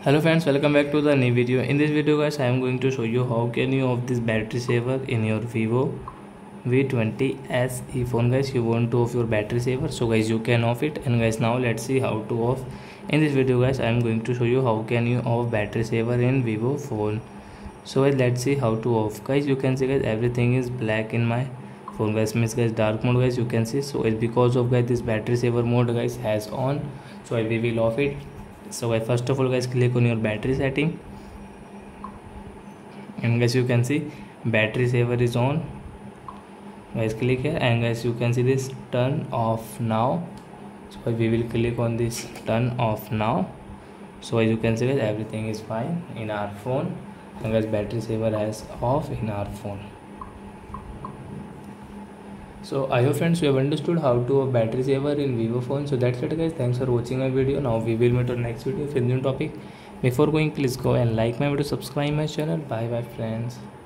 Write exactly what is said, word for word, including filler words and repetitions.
Hello friends, welcome back to the new video. In this video guys, I am going to show you how can you off this battery saver in your Vivo V twenty S E phone guys. You want to off your battery saver, so guys you can off it. And guys, now let's see how to off. In this video guys, I am going to show you how can you off battery saver in Vivo phone. So guys, let's see how to off. Guys, you can see guys everything is black in my phone guys, means guys dark mode guys, you can see. So it's because of guys this battery saver mode guys has on, so we will off it. So guys, first of all guys, click on your battery setting, and guys you can see battery saver is on. Guys, click here, and guys you can see this turn off now. So we will click on this turn off now. So as you can see guys, everything is fine in our phone, and guys battery saver has off in our phone. So I hope friends you have understood how to off battery saver in Vivo phone. So that's it guys, thanks for watching my video. Now we will meet on next video with new topic. Before going, please go and like my video, subscribe my channel. Bye bye friends.